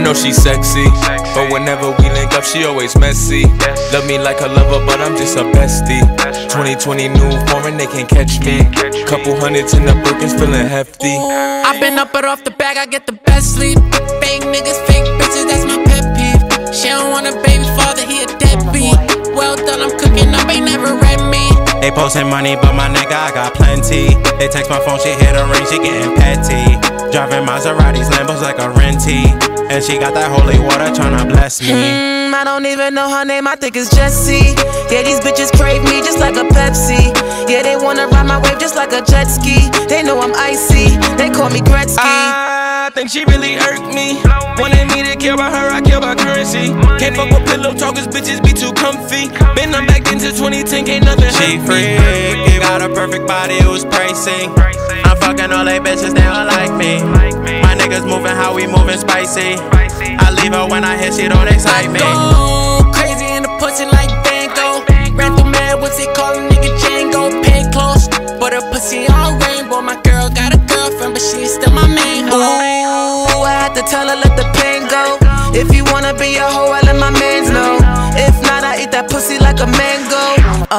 know she's sexy, but whenever we link up, she always messy. Love me like a lover, but I'm just a bestie. 2020 new foreign, they can't catch me. Couple hundreds in the Birkins, feeling hefty. I've been up but off the bag, I get the best sleep. Fake niggas, fake bitches, that's my pet peeve. She don't want a baby father, he a deadbeat. Well done, I'm cooking up, ain't never read me. They posting money, but my nigga, I got plenty. They text my phone, she hit a ring, she getting petty. Driving Maseratis, Lambos like a rentee. And she got that holy water tryna bless me. I don't even know her name, I think it's Jessie. Yeah, these bitches crave me just like a Pepsi. Yeah, they wanna ride my wave just like a jet ski. They know I'm icy, they call me Gretzky. I think she really irked me. Wanted me to care about her, I care about currency. Can't fuck with pillow talkers, bitches be too comfy. Been I'm back into 2010, can't nothing She hurt freak, me. got a perfect body, it was pricey. I'm fucking all they bitches, they don't like me. My niggas moving how we moving spicy. I leave her when I hit, she don't excite me. I go crazy in the pussy like Van Gogh. Ran through mad, what's it called, a nigga Django. Paid close, but her pussy all rainbow. My girl got a girlfriend, but she's still my main hoe. Ooh, I had to tell her let the pain go. If you wanna be a hoe, I let my mans know. If not, I eat that pussy like a mango.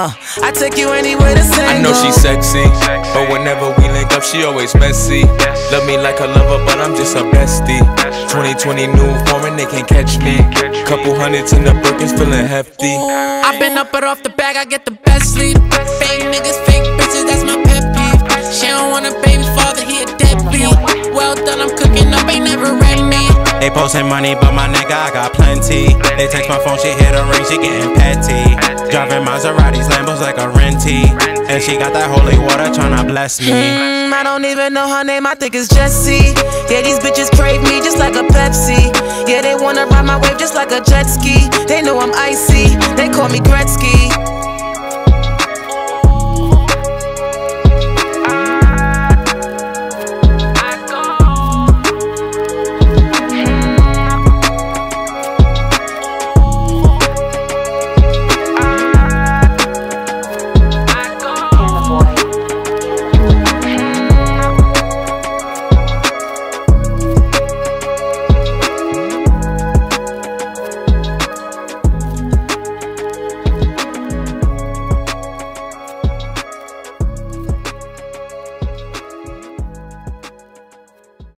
I take you anywhere to say. I know she's sexy, but whenever we link up, she always messy. Love me like a lover, but I'm just a bestie. 2020 new foreign, they can't catch me. Couple hundreds in the Birkins, feeling hefty. I've been up but off the bag, I get the best sleep. Fake niggas, fake bitches, that's my pet peeve. She don't want a baby father, he a deadbeat. Well done, I'm cooking up, ain't never read me. They posting money, but my nigga, I got plenty. They text my phone, she hit a ring, she getting petty. Driving Maseratis, Lambos like a rentee. And she got that holy water tryna bless me. I don't even know her name, I think it's Jessie. Yeah, these bitches crave me just like a Pepsi. Yeah, they wanna ride my wave just like a jet ski. They know I'm icy, they call me Gretzky.